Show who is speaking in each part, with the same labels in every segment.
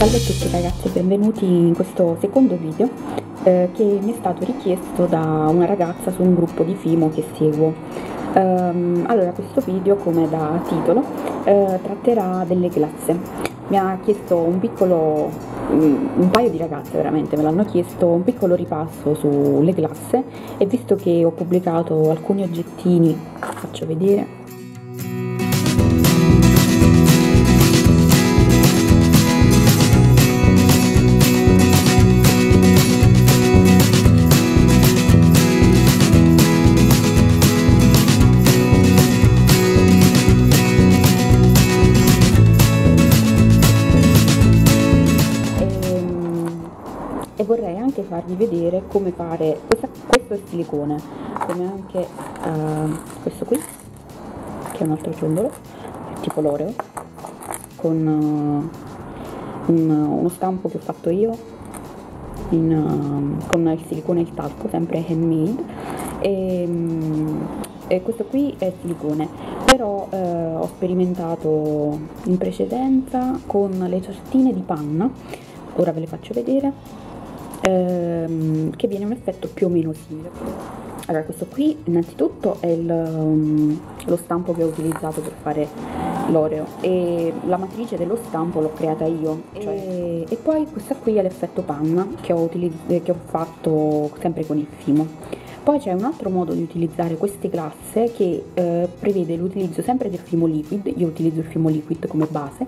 Speaker 1: Salve a tutti ragazzi e benvenuti in questo secondo video che mi è stato richiesto da una ragazza su un gruppo di Fimo che seguo. Allora, questo video, come da titolo, tratterà delle glasse. Mi ha chiesto un paio di ragazze veramente, me l'hanno chiesto, un piccolo ripasso sulle glasse, e visto che ho pubblicato alcuni oggettini, faccio vedere. E vorrei anche farvi vedere come fare questo è silicone, come anche questo qui, che è un altro ciondolo tipo l'Oreo, con uno stampo che ho fatto io con il silicone e il talco, sempre handmade, e questo qui è silicone, però ho sperimentato in precedenza con le tortine di panna. Ora ve le faccio vedere, che viene un effetto più o meno simile. Allora, questo qui innanzitutto è lo stampo che ho utilizzato per fare l'Oreo, e la matrice dello stampo l'ho creata io, e poi questa qui è l'effetto panna che ho fatto sempre con il Fimo. Poi c'è un altro modo di utilizzare queste glasse che prevede l'utilizzo sempre del Fimo Liquid. Io utilizzo il Fimo Liquid come base,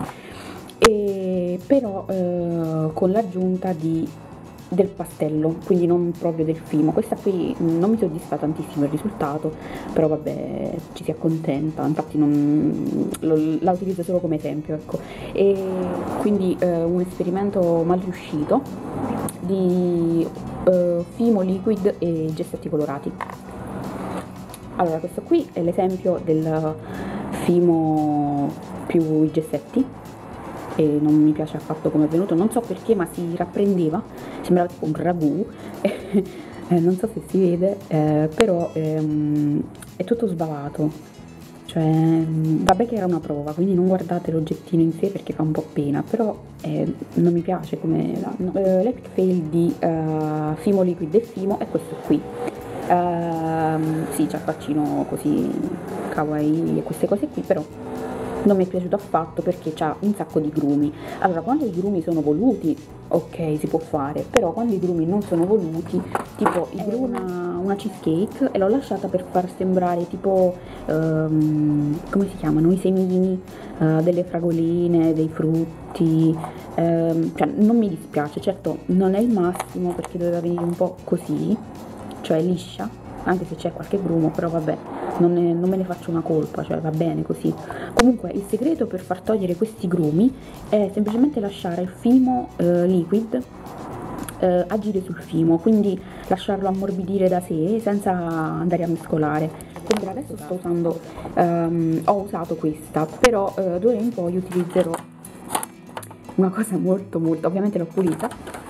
Speaker 1: però con l'aggiunta del pastello, quindi non proprio del Fimo. Questa qui non mi soddisfa tantissimo il risultato, però vabbè, ci si accontenta, infatti la utilizzo solo come esempio, ecco. E quindi un esperimento mal riuscito di Fimo Liquid e gessetti colorati. Allora, questo qui è l'esempio del Fimo più i gessetti, e non mi piace affatto come è venuto, non so perché, ma si rapprendeva, sembrava tipo un ragù. Non so se si vede, però è tutto sbavato, cioè vabbè che era una prova, quindi non guardate l'oggettino in sé perché fa un po' pena, però non mi piace come l'epic fail di Fimo Liquid e Fimo è questo qui. Sì, c'ha il faccino così kawaii e queste cose qui, però non mi è piaciuto affatto perché c'ha un sacco di grumi. Allora, quando i grumi sono voluti, ok, si può fare, però quando i grumi non sono voluti, tipo una cheesecake, e l'ho lasciata per far sembrare tipo, come si chiamano, i semini, delle fragoline, dei frutti, cioè non mi dispiace, certo non è il massimo perché doveva venire un po' così, cioè liscia, anche se c'è qualche grumo, però vabbè, non me ne faccio una colpa, cioè va bene così. Comunque il segreto per far togliere questi grumi è semplicemente lasciare il Fimo Liquid agire sul Fimo, quindi lasciarlo ammorbidire da sé senza andare a mescolare. Quindi adesso sto usando, ho usato questa, però d'ora in poi utilizzerò una cosa molto, ovviamente l'ho pulita,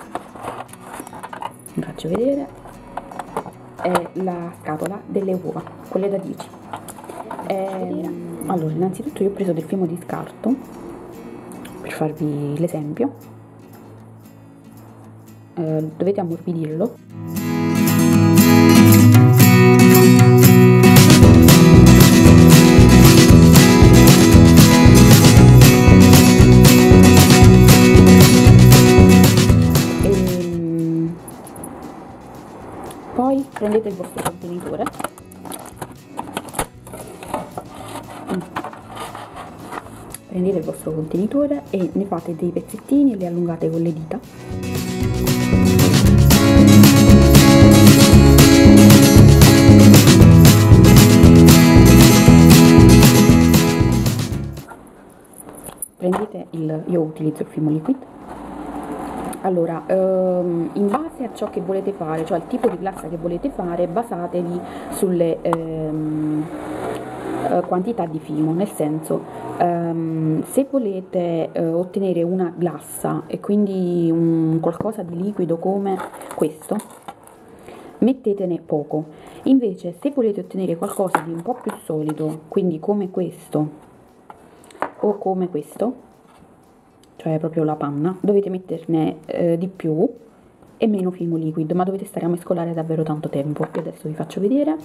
Speaker 1: vi faccio vedere, è la scatola delle uova, quelle da 10. Allora, innanzitutto io ho preso del Fimo di scarto per farvi l'esempio. Dovete ammorbidirlo. Poi prendete il vostro contenitore, e ne fate dei pezzettini e li allungate con le dita. Io utilizzo il Fimo Liquid. Allora, in base a ciò che volete fare, cioè il tipo di glassa che volete fare, basatevi sulle quantità di Fimo, nel senso, se volete ottenere una glassa e quindi qualcosa di liquido come questo, mettetene poco. Invece, se volete ottenere qualcosa di un po' più solido, quindi come questo o come questo, cioè proprio la panna, dovete metterne di più e meno film liquid, ma dovete stare a mescolare davvero tanto tempo. Io adesso vi faccio vedere.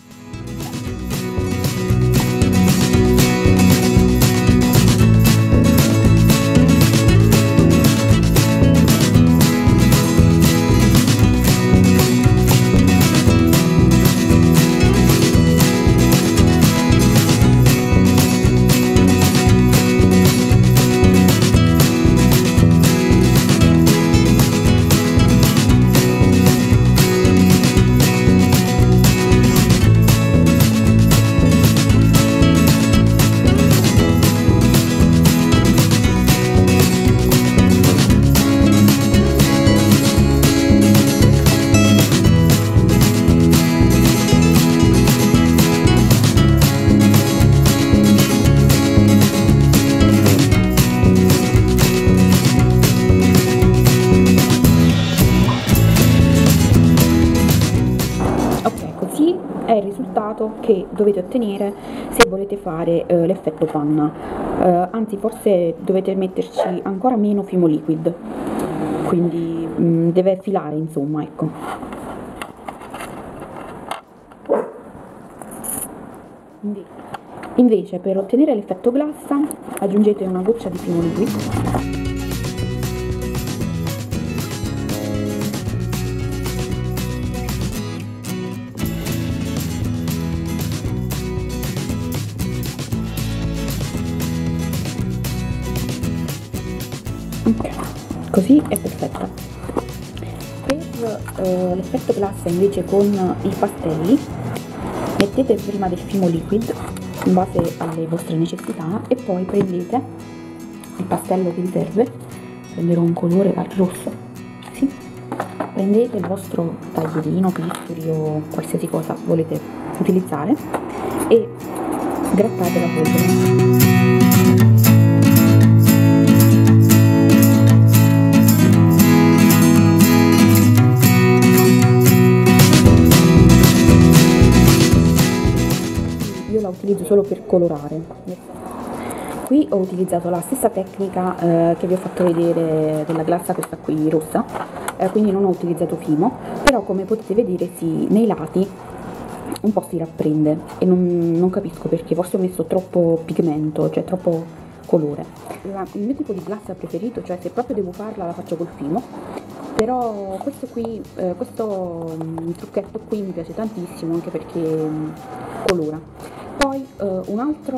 Speaker 1: È il risultato che dovete ottenere se volete fare l'effetto panna, anzi forse dovete metterci ancora meno fimo liquid, quindi deve filare, insomma, ecco. Invece per ottenere l'effetto glassa aggiungete una goccia di fimo liquid. Ok, così è perfetta. Per l'effetto glassa invece con i pastelli mettete prima del fimo liquid in base alle vostre necessità e poi prendete il pastello che vi serve, prenderò un colore al rosso, sì. Prendete il vostro taglierino, bisturi o qualsiasi cosa volete utilizzare e grattate la polvere. Io la utilizzo solo per colorare. Qui ho utilizzato la stessa tecnica che vi ho fatto vedere della glassa, questa qui rossa, quindi non ho utilizzato fimo, però come potete vedere nei lati un po' si rapprende e non capisco perché, forse ho messo troppo pigmento, cioè troppo colore. Il mio tipo di glassa preferito, cioè se proprio devo farla la faccio col fimo, però questo qui, questo trucchetto qui mi piace tantissimo anche perché colora. Poi un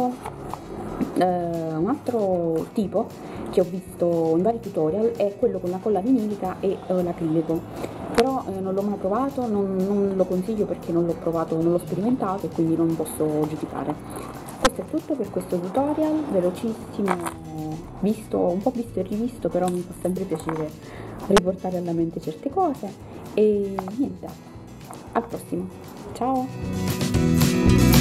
Speaker 1: altro tipo che ho visto in vari tutorial è quello con la colla vinilica e l'acrilico, però non l'ho mai provato, non lo consiglio perché non l'ho provato, non l'ho sperimentato e quindi non posso giudicare. Questo è tutto per questo tutorial, velocissimo, un po' visto e rivisto, però mi fa sempre piacere riportare alla mente certe cose e niente, al prossimo, ciao!